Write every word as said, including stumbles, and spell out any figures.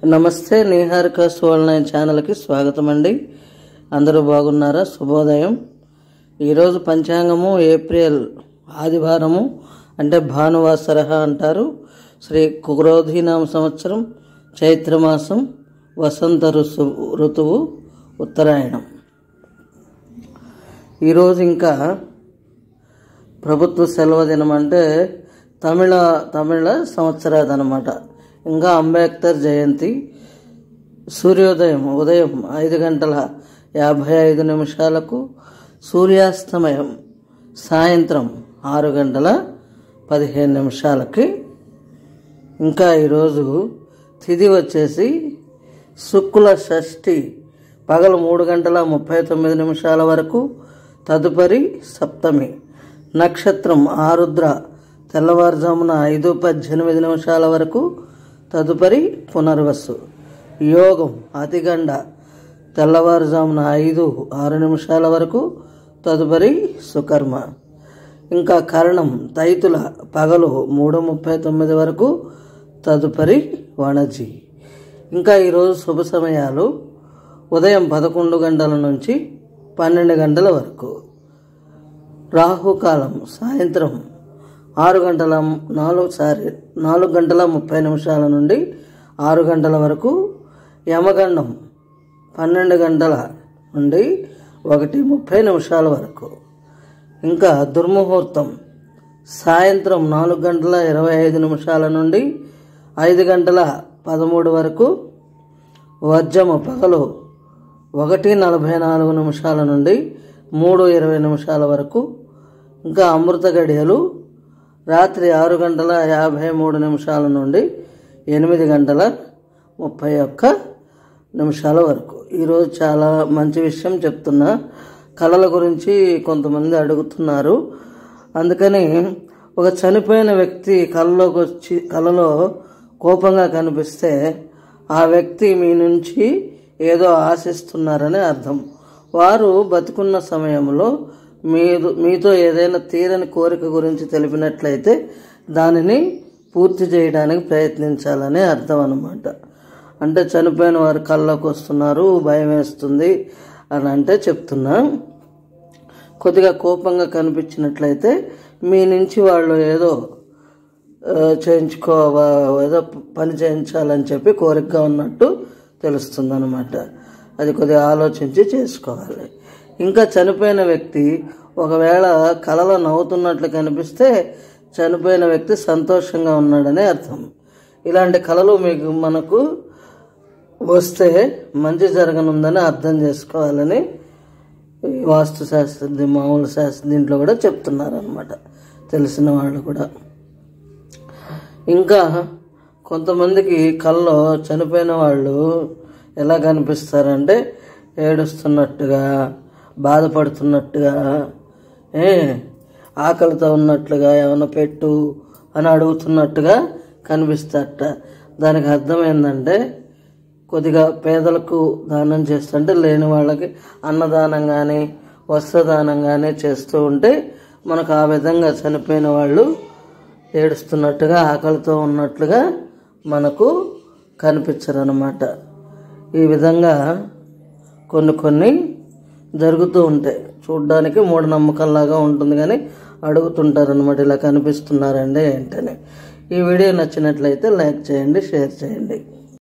నమస్తే, నిహారిక సువర్ణ ఛానల్కి స్వాగతం అండి. అందరూ బాగున్నారా? శుభోదయం. ఈరోజు పంచాంగము ఏప్రిల్ ఆదివారము, అంటే భానువాసర అంటారు. శ్రీ క్రోధీనామ సంవత్సరం, చైత్రమాసం, వసంత ఋసు ఋతువు, ఉత్తరాయణం. ఈరోజు ఇంకా ప్రభుత్వ సెలవు దినం, అంటే తమిళ తమిళ సంవత్సరాది అన్నమాట. ఇంకా అంబేద్కర్ జయంతి. సూర్యోదయం ఉదయం ఐదు గంటల యాభై ఐదు నిమిషాలకు, సూర్యాస్తమయం సాయంత్రం ఆరు గంటల పదిహేను నిమిషాలకి. ఇంకా ఈరోజు తిథి వచ్చేసి శుక్ల షష్ఠి, పగలు మూడు గంటల ముప్పై తొమ్మిది నిమిషాల వరకు, తదుపరి సప్తమి. నక్షత్రం ఆరుద్ర, తెల్లవారుజామున ఐదు పద్దెనిమిది నిమిషాల వరకు, తదుపరి పునర్వసు. యోగం అతిగండ, తెల్లవారుజామున ఐదు ఆరు నిమిషాల వరకు, తదుపరి సుకర్మ. ఇంకా కరణం తైతుల, పగలు మూడు ముప్పై తొమ్మిది వరకు, తదుపరి వణజి. ఇంకా ఈరోజు శుభ సమయాలు ఉదయం పదకొండు గంటల నుంచి పన్నెండు గంటల వరకు. రాహుకాలం సాయంత్రం ఆరు గంటల నాలుగు సారి నాలుగు గంటల ముప్పై నిమిషాల నుండి ఆరు గంటల వరకు. యమగండం పన్నెండు గంటల నుండి ఒకటి ముప్పై నిమిషాల వరకు. ఇంకా దుర్ముహూర్తం సాయంత్రం నాలుగు గంటల ఇరవై ఐదు నిమిషాల నుండి ఐదు గంటల పదమూడు వరకు. వర్జము పగలు ఒకటి నలభై నాలుగు నిమిషాల నుండి మూడు ఇరవై నిమిషాల వరకు. ఇంకా అమృత గడియలు రాత్రి ఆరు గంటల యాభై మూడు నిమిషాల నుండి ఎనిమిది గంటల ముప్పై ఒక్క నిమిషాల వరకు. ఈరోజు చాలా మంచి విషయం చెప్తున్నా. కళల గురించి కొంతమంది అడుగుతున్నారు. అందుకని ఒక చనిపోయిన వ్యక్తి కళలోకి వచ్చి కళలో కోపంగా కనిపిస్తే ఆ వ్యక్తి మీ నుంచి ఏదో ఆశిస్తున్నారని అర్థం. వారు బతుకున్న సమయంలో మీరు మీతో ఏదైనా తీరని కోరిక గురించి తెలిపినట్లయితే దానిని పూర్తి చేయడానికి ప్రయత్నించాలని అర్థం అన్నమాట. అంటే చనిపోయిన వారు కళ్ళలోకి వస్తున్నారు, భయం వేస్తుంది అని అంటే చెప్తున్నా. కొద్దిగా కోపంగా కనిపించినట్లయితే మీ నుంచి వాళ్ళు ఏదో చేయించుకో ఏదో పని చేయించాలని చెప్పి కోరికగా ఉన్నట్టు తెలుస్తుంది అన్నమాట. అది కొద్దిగా ఆలోచించి చేసుకోవాలి. ఇంకా చనిపోయిన వ్యక్తి ఒకవేళ కలలో నవ్వుతున్నట్లు కనిపిస్తే చనిపోయిన వ్యక్తి సంతోషంగా ఉన్నాడనే అర్థం. ఇలాంటి కళలు మీకు మనకు వస్తే మంచి జరగనుందని అర్థం చేసుకోవాలని వాస్తు శాస్త్ర మామూలు శాస్త్ర దీంట్లో కూడా చెప్తున్నారనమాట, తెలిసిన వాళ్ళు కూడా. ఇంకా కొంతమందికి కళ్ళలో చనిపోయిన వాళ్ళు ఎలా కనిపిస్తారంటే ఏడుస్తున్నట్టుగా, బాధపడుతున్నట్టుగా, ఏ ఆకలితో ఉన్నట్లుగా, ఏమైనా పెట్టు అని అడుగుతున్నట్టుగా కనిపిస్తారట. దానికి అర్థం ఏంటంటే కొద్దిగా పేదలకు దానం చేస్తుంటే, లేని వాళ్ళకి అన్నదానం కానీ వస్త్రదానం కానీ చేస్తూ ఉంటే మనకు ఆ విధంగా చనిపోయిన వాళ్ళు ఏడుస్తున్నట్టుగా, ఆకలితో ఉన్నట్లుగా మనకు కనిపించరన్నమాట. ఈ విధంగా కొన్ని కొన్ని జరుగుతూ ఉంటాయి. చూడ్డానికి మూఢనమ్మకంలాగా ఉంటుంది, కానీ అడుగుతుంటారు అనమాట, ఇలా కనిపిస్తున్నారండి ఏంటని. ఈ వీడియో నచ్చినట్లయితే లైక్ చేయండి, షేర్ చేయండి.